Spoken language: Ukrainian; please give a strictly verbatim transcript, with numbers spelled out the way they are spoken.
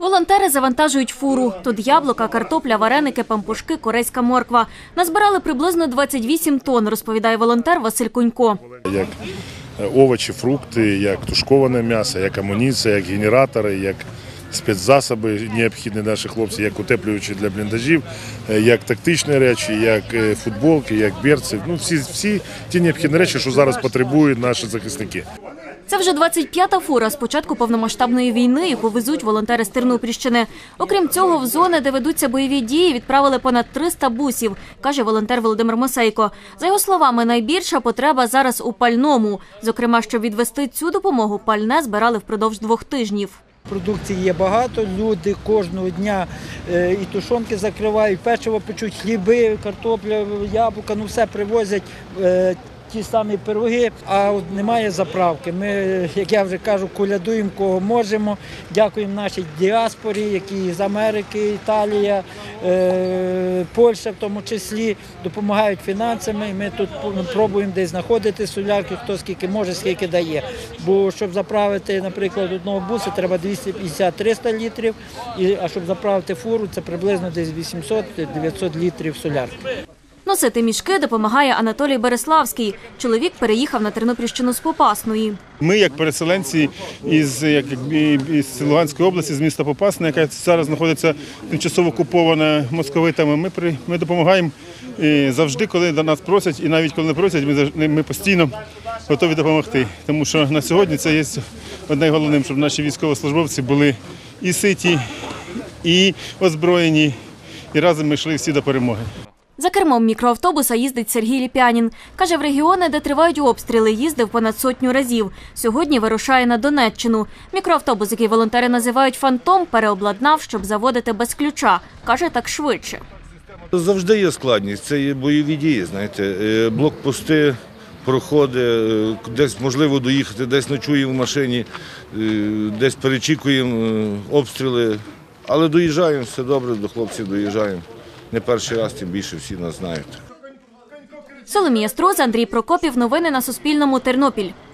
Волонтери завантажують фуру. Тут яблука, картопля, вареники, пампушки, корейська морква. Назбирали приблизно двадцять вісім тонн, розповідає волонтер Василь Кунько. Як овочі, фрукти, як тушковане м'ясо, як амуніція, як генератори, як спецзасоби необхідні наші хлопці, як утеплювачі для бліндажів, як тактичні речі, як футболки, як берці. Ну, всі, всі ті необхідні речі, що зараз потребують наші захисники. Це вже двадцять п'ята фура з початку повномасштабної війни, яку везуть волонтери з Тернопільщини. Окрім цього, в зони, де ведуться бойові дії, відправили понад триста бусів, каже волонтер Володимир Мосейко. За його словами, найбільша потреба зараз у пальному. Зокрема, щоб відвести цю допомогу, пальне збирали впродовж двох тижнів. Продукції є багато, люди кожного дня і тушонки закривають, печиво печуть, хліби, картопля, яблука, ну все привозять. Ті самі пироги, а от немає заправки. Ми, як я вже кажу, колядуємо кого можемо. Дякуємо нашій діаспорі, які з Америки, Італія, е, Польща в тому числі, допомагають фінансами. Ми тут пробуємо десь знаходити солярки, хто скільки може, скільки дає. Бо щоб заправити, наприклад, одного буса, треба двісті п'ятдесят - триста літрів, а щоб заправити фуру, це приблизно десь вісімсот - дев'ятсот літрів солярки. Носити мішки допомагає Анатолій Береславський. Чоловік переїхав на Тернопільщину з Попасної. Ми, як переселенці із, як, із Луганської області, з міста Попасна, яка зараз знаходиться тимчасово окупована московитами, ми, при, ми допомагаємо завжди, коли до нас просять, і навіть коли не просять, ми, ми постійно готові допомогти. Тому що на сьогодні це є одне головним, щоб наші військовослужбовці були і ситі, і озброєні, і разом ми йшли всі до перемоги. За кермом мікроавтобуса їздить Сергій Ліпянін. Каже, в регіони, де тривають обстріли, їздив понад сотню разів. Сьогодні вирушає на Донеччину. Мікроавтобус, який волонтери називають «Фантом», переобладнав, щоб заводити без ключа. Каже, так швидше. Завжди є складність. Це є бойові дії, знаєте. Блокпости, проходи, десь можливо доїхати, десь ночуємо в машині, десь перечікуємо обстріли. Але доїжджаємо, все добре, до хлопців доїжджаємо. Не перший раз, тим більше всі нас знають. Соломія Строза, Андрій Прокопів. Новини на Суспільному. Тернопіль.